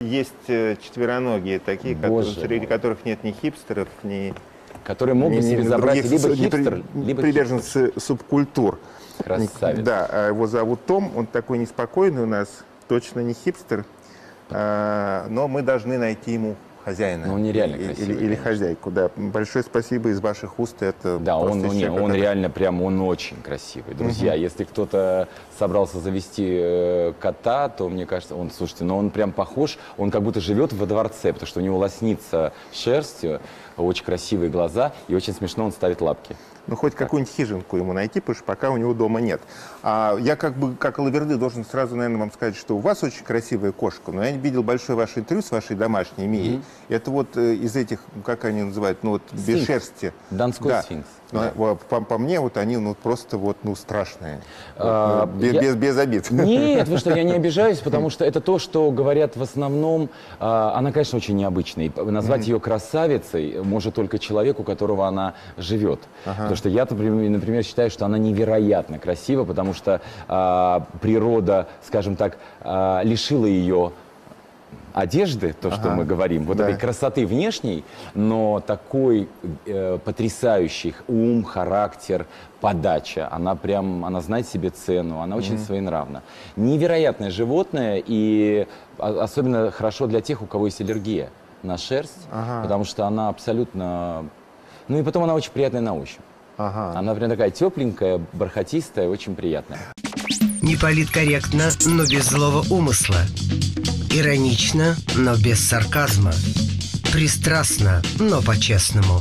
Есть четвероногие такие, среди которых нет ни хипстеров, ни... Которые могут себе забрать либо хипстер, либо приверженцы субкультур. Красавец. Да, его зовут Том, он такой неспокойный у нас, точно не хипстер, но мы должны найти ему хозяина. Ну, он нереально красивый. Или хозяйку, да. Большое спасибо из ваших уст. Это да, он реально прям, он очень красивый. Друзья, если кто-то собрался завести кота, то, мне кажется, слушайте, но он прям похож, он как будто живет во дворце, потому что у него лоснится шерстью, очень красивые глаза, и очень смешно он ставит лапки. Ну, хоть какую-нибудь хижинку ему найти, потому что пока у него дома нет. Я как Лаверды должен сразу, наверное, вам сказать, что у вас очень красивая кошка, но я видел большое ваше интервью с вашей домашней Мией. Это вот из этих, как они называют, ну вот без шерсти. Донской сфинкс. Да. По мне, вот они просто страшные. Без обид. Нет, вы что, я не обижаюсь, потому что это то, что говорят в основном. Она, конечно, очень необычная. И назвать ее красавицей может только человек, у которого она живет. Потому что я, например, считаю, что она невероятно красива, потому что природа, скажем так, лишила ее одежды, то, что мы говорим, вот этой красоты внешней, но такой потрясающий ум, характер, подача, она знает себе цену, она очень своенравна. Невероятное животное, и особенно хорошо для тех, у кого есть аллергия на шерсть, потому что она абсолютно... Ну и потом она очень приятная на ощупь. Она прям такая тепленькая, бархатистая, очень приятная. Неполиткорректно, но без злого умысла. Иронично, но без сарказма. Пристрастно, но по-честному.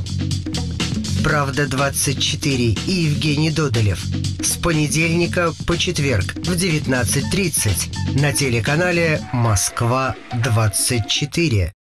«Правда-24» и Евгений Додолев. С понедельника по четверг в 19:30 на телеканале «Москва-24».